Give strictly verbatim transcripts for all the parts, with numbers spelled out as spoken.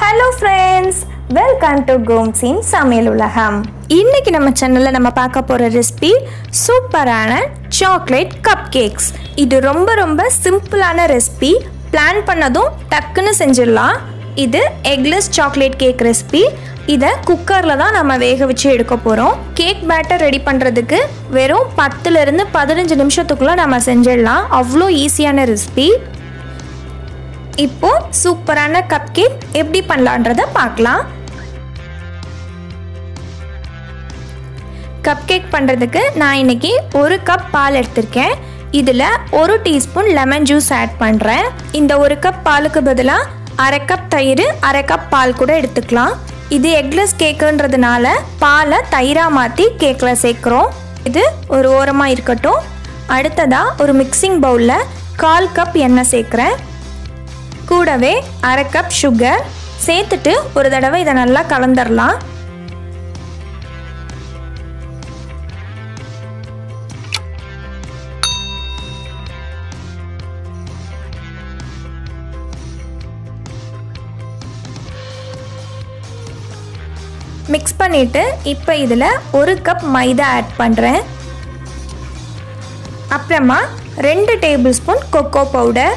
Hello friends, welcome to Gomsin Samil Ulagam. இன்னைக்கு நம்ம சேனல்ல நம்ம பார்க்க போற ரெசிபி சூப்பரான சாக்லேட் கப் கேக்ஸ். இது ரொம்ப ரொம்ப சிம்பிளான ரெசிபி. பிளான் பண்ணதும் டக்குன்னு செஞ்சிடலாம். இது எக்லெஸ் சாக்லேட் கேக் ரெசிபி. இதை குக்கரில் தான் நம்ம வேக வச்சு எடுக்க போகிறோம். கேக் பேட்டர் ரெடி பண்ணுறதுக்கு வெறும் பத்துலேருந்து பதினஞ்சு நிமிஷத்துக்குள்ளே நம்ம செஞ்சிடலாம். அவ்வளோ ஈஸியான ரெசிபி. இப்போ சூப்பரான கப் கேக் எப்படி பண்ணலான்றதை பார்க்கலாம். கப் கேக் பண்ணுறதுக்கு நான் இன்னைக்கு ஒரு கப் பால் எடுத்திருக்கேன். இதில் ஒரு டீஸ்பூன் லெமன் ஜூஸ் ஆட் பண்ணுறேன். இந்த ஒரு கப் பாலுக்கு பதிலாக அரை கப் தயிர் அரை கப் பால் கூட எடுத்துக்கலாம். இது எக்லெஸ் கேக்குன்றதுனால பாலை தயிராக மாற்றி கேக்கில் சேர்க்குறோம். இது ஒரு ஓரமாக இருக்கட்டும். அடுத்ததாக ஒரு மிக்சிங் பவுலில் கால் கப் எண்ணெய் சேர்க்குறேன். கூடவே அரை கப் சுகர் சேர்த்துட்டு ஒரு தடவை இதை நல்லா கலந்துடலாம். மிக்ஸ் பண்ணிட்டு இப்போ இதில் ஒரு கப் மைதா ஆட் பண்ணுறேன். அப்புறமா ரெண்டு டேபிள் ஸ்பூன் கொக்கோ பவுடர்,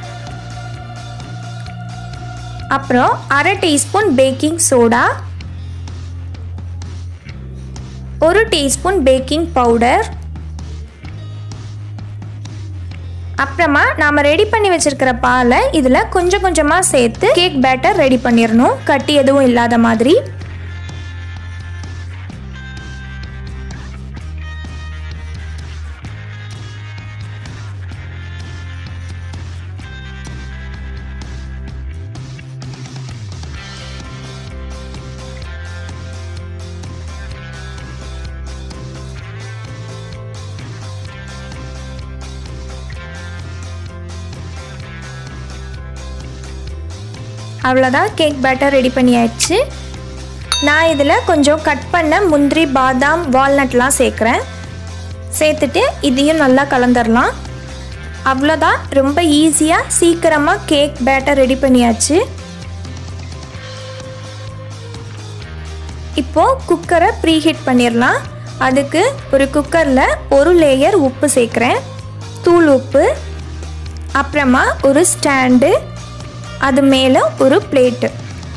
அப்புறம் அரை டீஸ்பூன் பேக்கிங் சோடா, ஒரு டீஸ்பூன் பேக்கிங் பவுடர், அப்புறமா நாம் ரெடி பண்ணி வச்சிருக்கிற பாலை இதில் கொஞ்சம் கொஞ்சமாக சேர்த்து கேக் பேட்டர் ரெடி பண்ணிடணும், கட்டி எதுவும் இல்லாத மாதிரி. அவ்வளோதான், கேக் பேட்டர் ரெடி பண்ணியாச்சு. நான் இதில் கொஞ்சம் கட் பண்ண முந்திரி, பாதாம், வால்நட்லாம் சேர்க்குறேன். சேர்த்துட்டு இதையும் நல்லா கலந்துடலாம். அவ்வளோதான், ரொம்ப ஈஸியாக சீக்கிரமாக கேக் பேட்டர் ரெடி பண்ணியாச்சு. இப்போது குக்கரை ப்ரீஹீட் பண்ணிடலாம். அதுக்கு ஒரு குக்கரில் ஒரு லேயர் உப்பு சேர்க்குறேன், தூள் உப்பு. அப்புறமா ஒரு ஸ்டாண்டு, அது மேலே ஒரு பிளேட்டு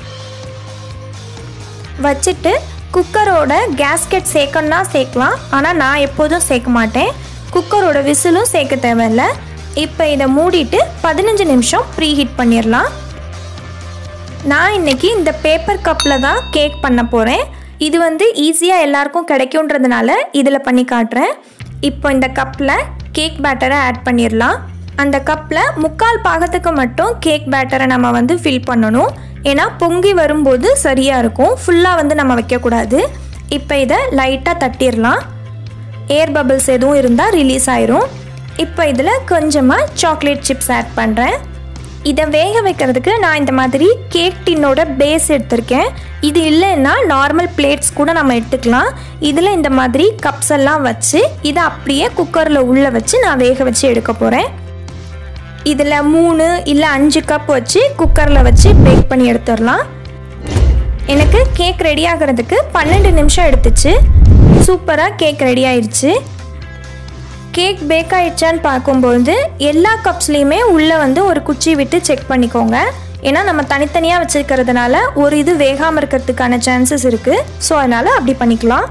வச்சுட்டு குக்கரோட கேஸ்கெட் சேர்க்கணுன்னா சேர்க்கலாம். ஆனால் நான் எப்போதும் சேர்க்க மாட்டேன். குக்கரோட விசிலும் சேர்க்க தேவையில்லை. இப்போ இதை மூடிட்டு பதினஞ்சு நிமிஷம் ப்ரீஹீட் பண்ணிடலாம். நான் இன்றைக்கி இந்த பேப்பர் கப்பில் தான் கேக் பண்ண போகிறேன். இது வந்து ஈஸியாக எல்லாருக்கும் கிடைக்குன்றதுனால இதில் பண்ணி காட்டுறேன். இப்போ இந்த கப்பில் கேக் பேட்டரை ஆட் பண்ணிடலாம். அந்த கப்பில் முக்கால் பாகத்துக்கு மட்டும் கேக் பேட்டரை நம்ம வந்து ஃபில் பண்ணணும். ஏன்னா பொங்கி வரும்போது சரியாக இருக்கும். ஃபுல்லாக வந்து நம்ம வைக்கக்கூடாது. இப்போ இதை லைட்டாக தட்டிடலாம். ஏர் பபிள்ஸ் எதுவும் இருந்தால் ரிலீஸ் ஆயிரும். இப்போ இதில் கொஞ்சமாக சாக்லேட் சிப்ஸ் ஆட் பண்ணுறேன். இதை வேக வைக்கிறதுக்கு நான் இந்த மாதிரி கேக் டின்னோட பேஸ் எடுத்திருக்கேன். இது இல்லைன்னா நார்மல் பிளேட்ஸ் கூட நம்ம எடுத்துக்கலாம். இதில் இந்த மாதிரி கப்ஸ் எல்லாம் வச்சு இதை அப்படியே குக்கரில் உள்ளே வச்சு நான் வேக வச்சு எடுக்க போகிறேன். இதில் மூணு இல்லை அஞ்சு கப் வச்சு குக்கரில் வச்சு பேக் பண்ணி எடுத்துடலாம். எனக்கு கேக் ரெடி ஆகிறதுக்கு பன்னெண்டு நிமிஷம் எடுத்துச்சு. சூப்பராக கேக் ரெடி ஆயிடுச்சு. கேக் பேக் ஆயிடுச்சான்னு பார்க்கும்போது எல்லா கப்ஸ்லேயுமே உள்ளே வந்து ஒரு குச்சி விட்டு செக் பண்ணிக்கோங்க. ஏன்னா நம்ம தனித்தனியாக வச்சுருக்கிறதுனால ஒரு இது வேகாமல் இருக்கிறதுக்கான சான்சஸ் இருக்குது. ஸோ அதனால் அப்படி பண்ணிக்கலாம்.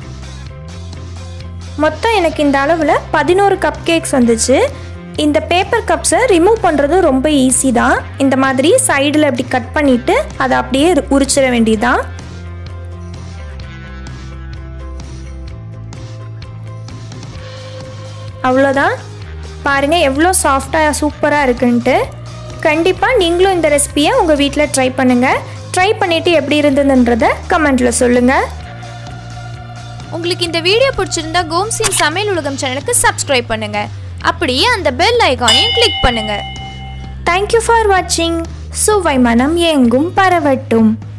மொத்தம் எனக்கு இந்த அளவில் பதினோரு கப் கேக்ஸ் வந்துச்சு. இந்த பேப்பர் கப்ஸை ரிமூவ் பண்ணுறது ரொம்ப ஈஸி தான். இந்த மாதிரி சைடில் இப்படி கட் பண்ணிவிட்டு அதை அப்படியே உரிச்சிட வேண்டியதுதான். அவ்வளோதான், பாருங்கள் எவ்வளோ சாஃப்டாக சூப்பராக இருக்குன்ட்டு. கண்டிப்பாக நீங்களும் இந்த ரெசிபியை உங்கள் வீட்டில் ட்ரை பண்ணுங்கள். ட்ரை பண்ணிவிட்டு எப்படி இருந்ததுன்றதை கமெண்ட்டில் சொல்லுங்கள். உங்களுக்கு இந்த வீடியோ பிடிச்சிருந்தா கோம்சின் சமையல் உலகம் சேனலுக்கு சப்ஸ்கிரைப் பண்ணுங்கள். அப்படியே அந்த பெல் ஐகானையும் கிளிக் பண்ணுங்கள். தேங்க்யூ ஃபார் வாட்சிங். சுவை மனம் எங்கும் பரவட்டும்.